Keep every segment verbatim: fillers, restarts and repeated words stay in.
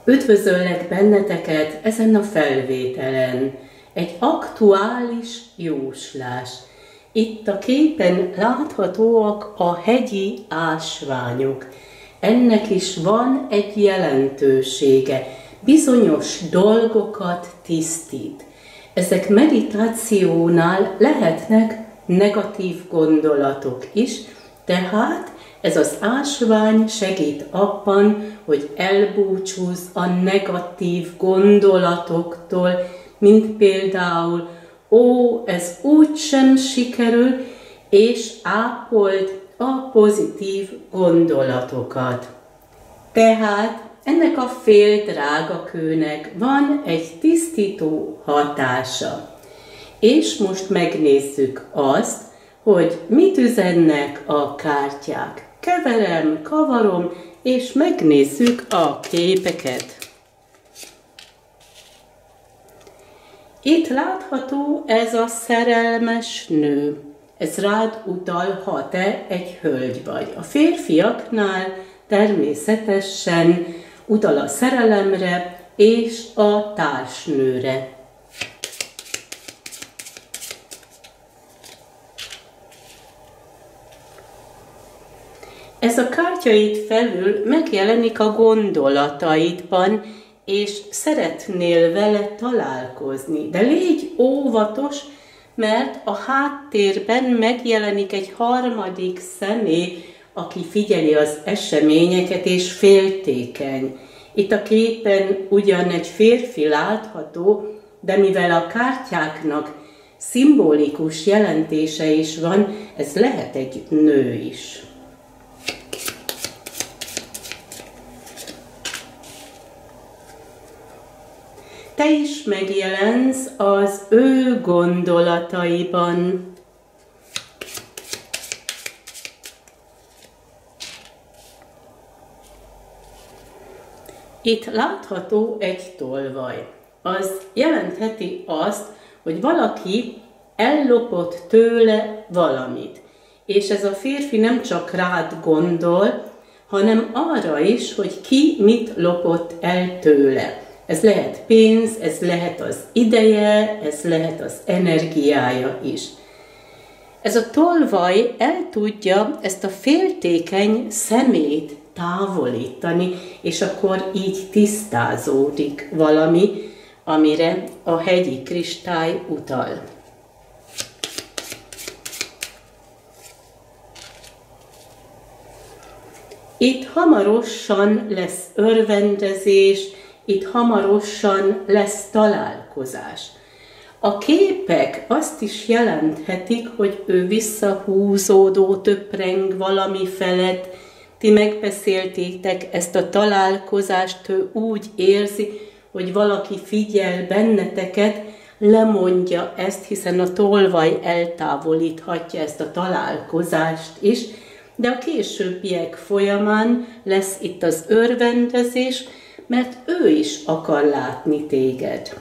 Üdvözöllek benneteket ezen a felvételen. Egy aktuális jóslás. Itt a képen láthatóak a hegyi ásványok. Ennek is van egy jelentősége. Bizonyos dolgokat tisztít. Ezek meditációnál lehetnek negatív gondolatok is, tehát ez az ásvány segít abban, hogy elbúcsúzz a negatív gondolatoktól, mint például, ó, ez úgysem sikerül, és ápold a pozitív gondolatokat. Tehát ennek a fél drágakőnek van egy tisztító hatása. És most megnézzük azt, hogy mit üzennek a kártyák. Keverem, kavarom, és megnézzük a képeket. Itt látható ez a szerelmes nő. Ez rád utal, ha te egy hölgy vagy. A férfiaknál természetesen utal a szerelemre és a társnőre. Ez a kártya itt felül megjelenik a gondolataidban, és szeretnél vele találkozni. De légy óvatos, mert a háttérben megjelenik egy harmadik személy, aki figyeli az eseményeket és féltékeny. Itt a képen ugyan egy férfi látható, de mivel a kártyáknak szimbolikus jelentése is van, ez lehet egy nő is. Te is megjelensz az ő gondolataiban. Itt látható egy tolvaj. Az jelentheti azt, hogy valaki ellopott tőle valamit. És ez a férfi nem csak rád gondol, hanem arra is, hogy ki mit lopott el tőle. Ez lehet pénz, ez lehet az ideje, ez lehet az energiája is. Ez a tolvaj el tudja ezt a féltékeny szemét távolítani, és akkor így tisztázódik valami, amire a hegyi kristály utal. Itt hamarosan lesz örvendezés, itt hamarosan lesz találkozás. A képek azt is jelenthetik, hogy ő visszahúzódó, töpreng valami felett, ti megbeszéltétek ezt a találkozást, ő úgy érzi, hogy valaki figyel benneteket, lemondja ezt, hiszen a tolvaj eltávolíthatja ezt a találkozást is, de a későbbiek folyamán lesz itt az örvendezés, mert ő is akar látni téged.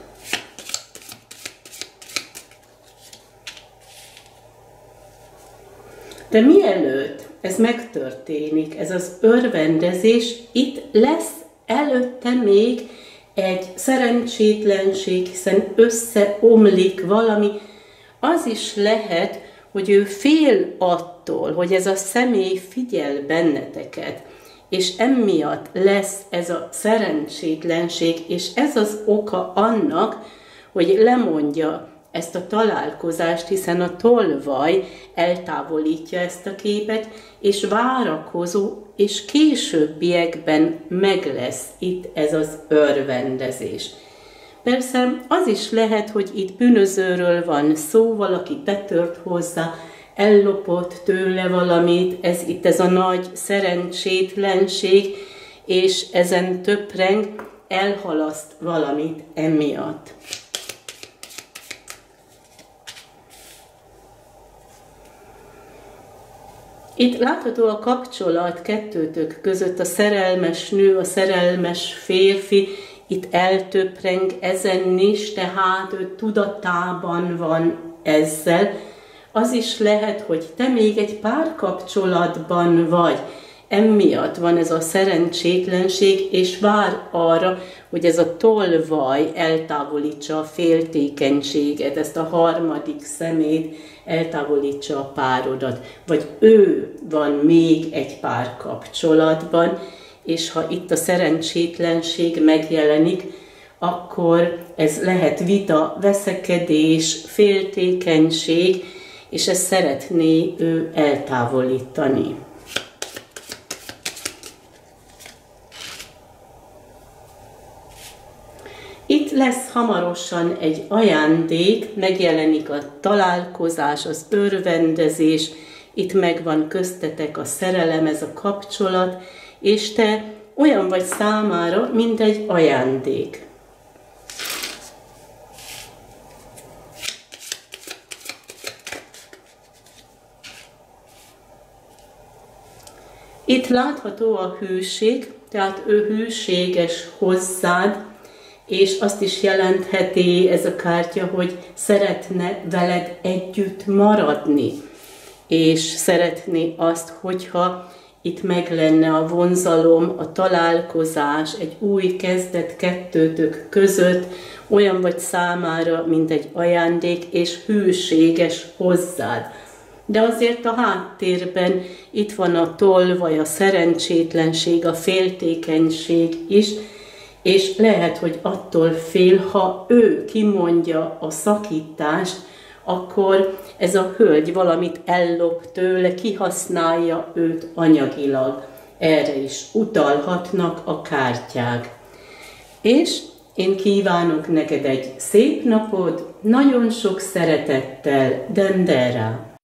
De mielőtt ez megtörténik, ez az örvendezés, itt lesz előtte még egy szerencsétlenség, hiszen összeomlik valami. Az is lehet, hogy ő fél attól, hogy ez a személy figyel benneteket, és emiatt lesz ez a szerencsétlenség, és ez az oka annak, hogy lemondja ezt a találkozást, hiszen a tolvaj eltávolítja ezt a képet, és várakozó, és későbbiekben meg lesz itt ez az örvendezés. Persze az is lehet, hogy itt bűnözőről van szó, valaki betört hozzá, ellopott tőle valamit, ez itt ez a nagy szerencsétlenség, és ezen töpreng, elhalaszt valamit emiatt. Itt látható a kapcsolat kettőtök között, a szerelmes nő, a szerelmes férfi, itt eltöpreng ezen is, tehát ő tudatában van ezzel. Az is lehet, hogy te még egy párkapcsolatban vagy, emiatt van ez a szerencsétlenség, és vár arra, hogy ez a tolvaj eltávolítsa a féltékenységet, ezt a harmadik szemét eltávolítsa a párodat. Vagy ő van még egy párkapcsolatban, és ha itt a szerencsétlenség megjelenik, akkor ez lehet vita, veszekedés, féltékenység, és ezt szeretné ő eltávolítani. Itt lesz hamarosan egy ajándék, megjelenik a találkozás, az örvendezés, itt megvan köztetek a szerelem, ez a kapcsolat, és te olyan vagy számára, mint egy ajándék. Itt látható a hűség, tehát ő hűséges hozzád, és azt is jelentheti ez a kártya, hogy szeretne veled együtt maradni, és szeretné azt, hogyha itt meg lenne a vonzalom, a találkozás, egy új kezdet kettőtök között, olyan vagy számára, mint egy ajándék, és hűséges hozzád. De azért a háttérben itt van a tolvaj, a szerencsétlenség, a féltékenység is, és lehet, hogy attól fél, ha ő kimondja a szakítást, akkor ez a hölgy valamit ellop tőle, kihasználja őt anyagilag. Erre is utalhatnak a kártyák. És én kívánok neked egy szép napot, nagyon sok szeretettel, Dendera!